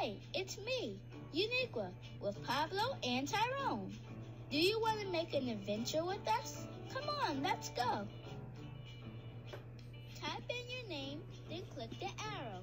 Hey, it's me, Uniqua, with Pablo and Tyrone. Do you want to make an adventure with us? Come on, let's go. Type in your name, then click the arrow.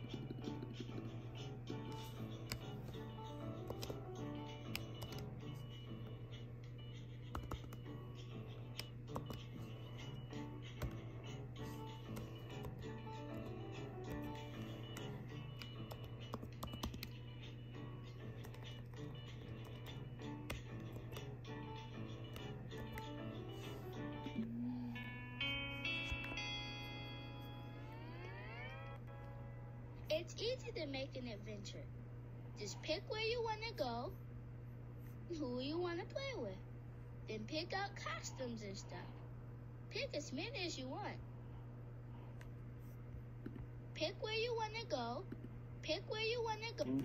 It's easy to make an adventure. Just pick where you want to go, who you want to play with. Then pick out costumes and stuff. Pick as many as you want. Pick where you want to go. Pick where you want to go.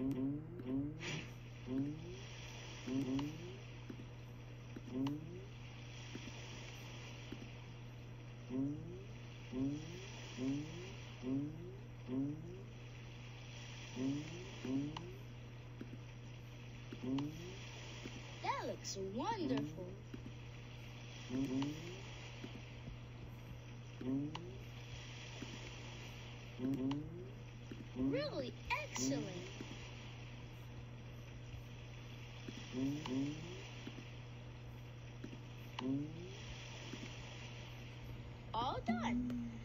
That looks wonderful. Really excellent. All done.